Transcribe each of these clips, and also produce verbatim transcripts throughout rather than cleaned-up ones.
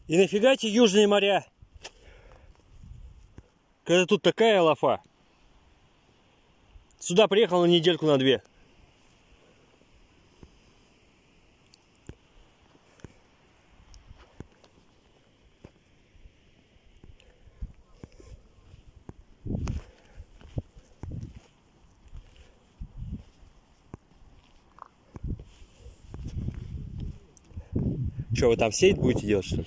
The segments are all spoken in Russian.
И нафига эти южные моря? Когда тут такая лафа. Сюда приехал на недельку, на две. Что, вы там сеять будете делать, что ли?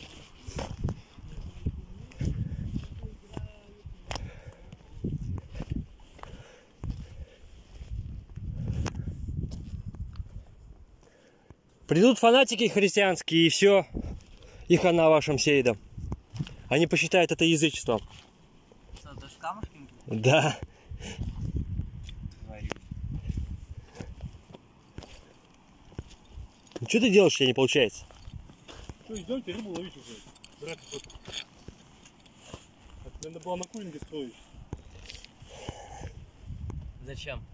Придут фанатики христианские, и все. И хана вашим сеидам. Они посчитают это язычеством. Что, даже камушки? Да. Ну что ты делаешь, тебе не получается? Что, идемте рыбу ловить уже. Брать вот. Надо было на кулинге строить. Зачем?